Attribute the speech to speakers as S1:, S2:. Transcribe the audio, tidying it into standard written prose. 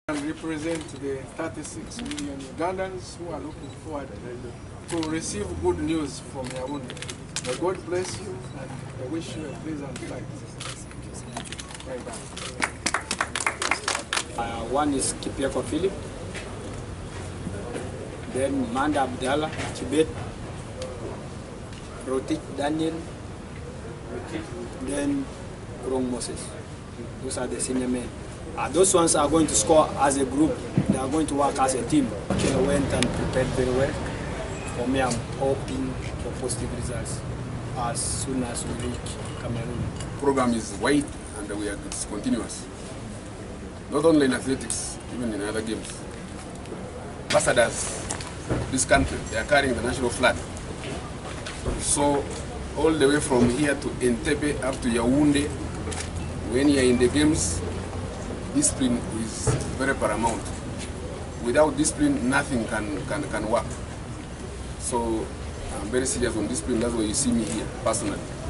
S1: And represent the 36 million Ugandans who are looking forward to receive good news from Yaoundé. May God bless you, and I wish you a pleasant flight.
S2: One is Kipieko Philip, then Manda Abdallah, Tibet, Rotik Daniel, then Kurong Moses. Those are the senior men. Those ones are going to score as a group. They are going to work as a team. They went and prepared very well. For me, I'm hoping for positive results as soon as we reach Cameroon.
S3: The program is wide and it's continuous. Not only in athletics, even in other games. Ambassadors of this country, they are carrying the national flag. So all the way from here to Entebbe up to Yaoundé, when you are in the games, discipline is very paramount. Without discipline, nothing can work. So I'm very serious on discipline. That's why you see me here personally.